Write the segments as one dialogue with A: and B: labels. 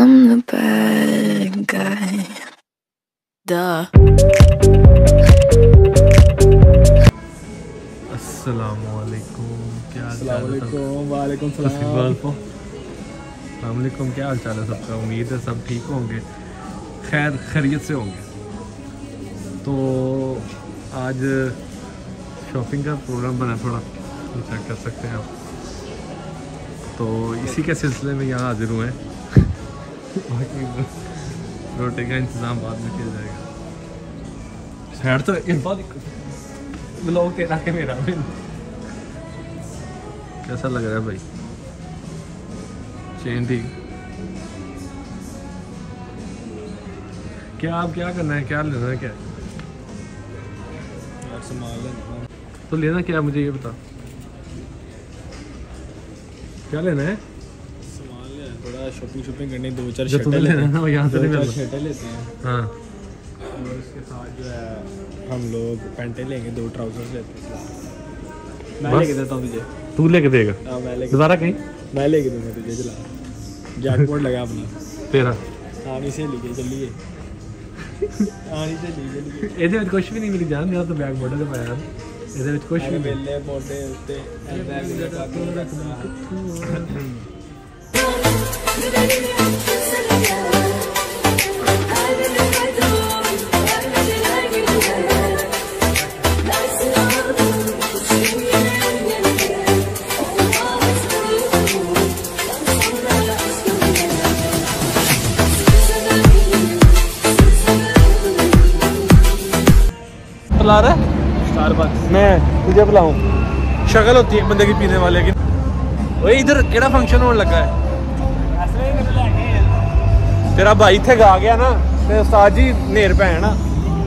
A: I'm the bad guy. Duh.
B: अस्सलामुअलैकुम, क्या हाल चाल है सब?
C: वालेकुम
B: अस्सलामुअलैकुम, क्या हाल चाल है सबका? उम्मीद है सब ठीक होंगे, खैर खैरियत से होंगे। तो आज शॉपिंग का प्रोग्राम बना, थोड़ा चेक कर सकते हैं आप। तो इसी के सिलसिले में यहाँ हाजिर हुए हैं। बाकी रोटी का इंतज़ाम बाद में किया जाएगा। खैर तो ब्लॉग तेरा है मेरा भी। कैसा लग रहा है भाई? चेन ठीक? क्या आप क्या करना है, क्या लेना है, क्या
C: सामान लेना
B: तो लेना क्या है मुझे ये बता। क्या लेना है?
C: सामान लेना, थोड़ा शॉपिंग करनी, दो चार
B: जो तुम्हें लेना है ना वो यहाँ से नहीं मिलता।
C: शर्टें लेते हैं
B: हाँ,
C: और उसके साथ जो है हम लोग पैंटें लेंगे, दो ट्राउजर्स लेते हैं। मैं
B: बस?
C: लेके देता हूँ तुझे।
B: तू लेके देगा
C: हाँ मैं लेके
B: दोबारा कहीं?
C: मैं लेके दूँगा तुझे। चला जैकपॉट लगा अपना।
B: तेरा
C: आनी से लेके चलिए, आनी से लेके चलिए।
B: ਇਹਦੇ ਵਿੱਚ ਕੁਝ ਵੀ ਨਹੀਂ ਮੇਰੀ ਜਾਨ ਦਾ ਤਾਂ ਬੈਗ ਮੋਢੇ ਤੇ ਪਾਇਆ ਇਹਦੇ ਵਿੱਚ ਕੁਝ ਵੀ ਨਹੀਂ।
C: ਵੇਲੇ ਮੋਢੇ ਉੱਤੇ ਬੈਗ ਦੇ ਪਾ ਰੱਖਦਾ।
B: बुला रहा है
C: स्टारबक्स
B: मैं तुझे बुलाऊं? शक्ल होती है एक बंदे की पीने वाले की। ओए इधर केड़ा फंक्शन होने लगा है? तेरा भाई थे गा गया ना ते उस्ताद जी नेर भैन आ।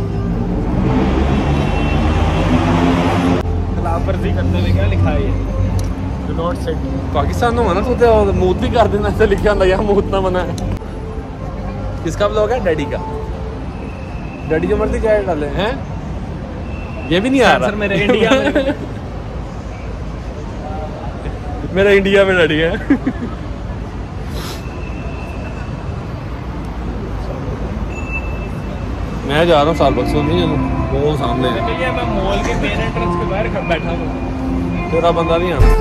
C: खिलाफवर्जी करते हुए क्या लिखा है ये? Do not set.
B: पाकिस्तान में ना तू तो मूत भी कर देना, ऐसे लिखा होता यहाँ मूत ना मना है। किसका ब्लॉग है? डैडी का। डैडी जो मर्जी क्या डाले हैं, ये भी नहीं आ रहा।
C: सर मेरे इंडिया में
B: मेरा इंडिया में डैडी है। मैं जा रहा हूँ स्टारबक्स में, नहीं वो सामने है।
C: भैया मैं मॉल के मेन एंट्रेंस के बाहर बैठा हूँ।
B: तेरा बंदा नहीं आना।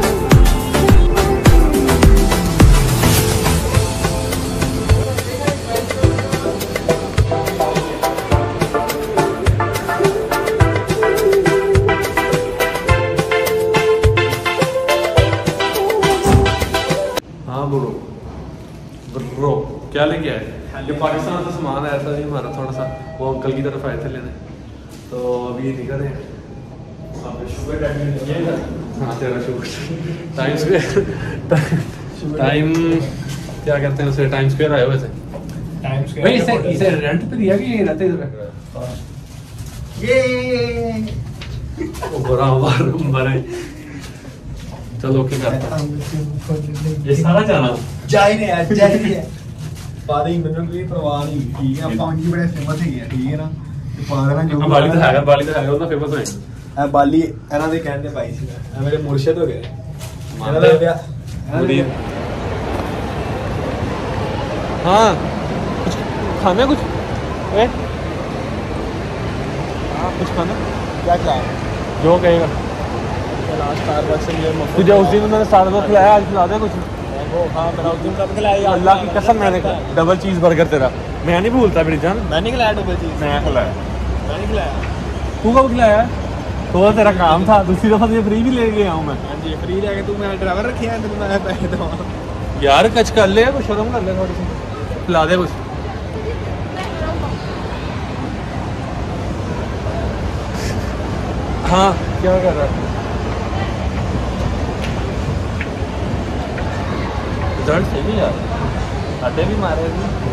B: हाँ ब्रो, ब्रो क्या लेके आए? ये पाकिस्तान से सामान है, ऐसा नहीं हमारा थोड़ा सा वो अंकल की तरफ आए थे लेने, तो अभी निकल रहे हैं।
C: शुगर डैडी ये ना।
B: हाँ तेरा शुगर टाइम स्क्वायर, टाइम क्या कहते हैं उसे, टाइम स्क्वायर आए हुए थे।
C: टाइम
B: भाई इसे रेंट पे दिया कि ये रहते इधर?
C: ये
B: वो बुरा हुआ मरे। चलो ओके करता हूँ। ये सारा जाना
D: जाए नहीं यार, जाए नहीं है। पादे ही मैंने कोई परवाह नहीं, ठीक है। ਆਪਾਂ ਜੀ ਬੜੇ ਫੇਮਸ ਹੈਗੇ, ਠੀਕ ਹੈ ਨਾ। ਤੇ ਪਾਦਾ ਨਾ ਜੋ
B: बाली तो हैगा, बाली तो हैगा, ਉਹਦਾ ਫੇਮਸ ਹੋਏ।
D: ਇਹ ਬਾਲੀ ਇਹਨਾਂ ਦੇ ਕਹਿਣ ਤੇ ਪਾਈ ਸੀ ਮੈਂ। ਇਹ ਮੇਰੇ ਮੁਰਸ਼ਿਦ ਹੋ ਗਏ। ਇਹਨਾਂ ਦਾ ਵਿਆਹ
B: हाँ कुछ खाना है, कुछ ए? कुछ खाना
D: क्या क्या
B: जो कहेगा।
D: स्टारबक्स से ये
B: तुझे उस दिन मैंने स्टारबक्स खिलाया, आज खिला दे कुछ।
D: वो हाँ मेरा उस दिन कब खिलाया?
B: अल्लाह की कसम मैंने डबल चीज बर्गर तेरा मैं नहीं भूलता मेरी जान।
D: मैं नहीं खिलाया डबल चीज,
B: मैं खिलाया।
D: मैं नहीं खिलाया।
B: तू कब खिलाया? तो तेरा काम था, दूसरी दफा तुझे फ्री भी ले गया हूँ मैं।
D: हाँ जी फ्री लेके तू मेरा ड्राइवर रखे हैं, तेरे मैं पैसे दूंगा
B: यार कच कर ले, कुछ शर्म कर ले थोड़ी सी, खिला दे कुछ। हाँ क्या कर रहा है? रिजल्ट सही है यार, अड्डे भी मारे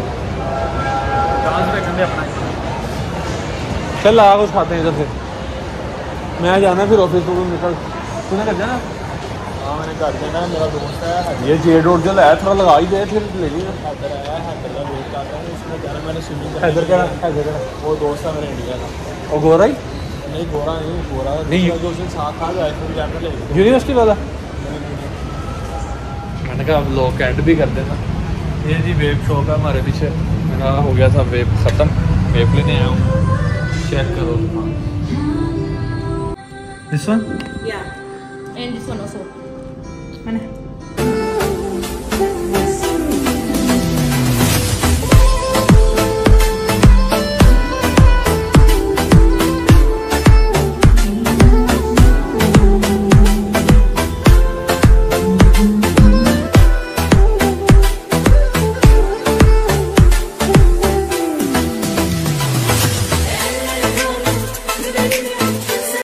B: अपना। चल आ कुछ खाते हैं इधर से, मैं जाना फिर ऑफिस को निकल। तूने कर जाना?
D: हाँ मैंने कर देना, मेरा दोस्त है
B: ये जेड रोड जो लाया थोड़ा लगा ही दे, फिर ले लिया।
D: हैदर आया, हैदर का दोस्त आता है, उसमें जाना मैंने स्विमिंग
B: हैदर का
D: वो दोस्त है मेरे इंडिया का।
B: और गोरा ही
D: नहीं गोरा नहीं, गोरा
B: नहीं।
D: जो उसके साथ था जो आईफोन कैमरा ले गया।
B: यूनिवर्सिटी वाला। मैंने कहा अब लोग कैट भी कर देना। ये जी वेब शॉप है हमारे पीछे, मेरा हो गया था वेब ख़त्म, वेब लेने आया हूँ, चेक करो। This one
A: Yeah. And this one also. Mana?